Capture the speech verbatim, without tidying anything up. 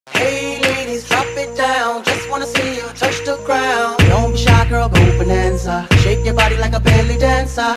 Hey ladies, drop it down. Just wanna see you touch the ground. Don't be shy, girl, go bonanza. Shake your body like a belly dancer.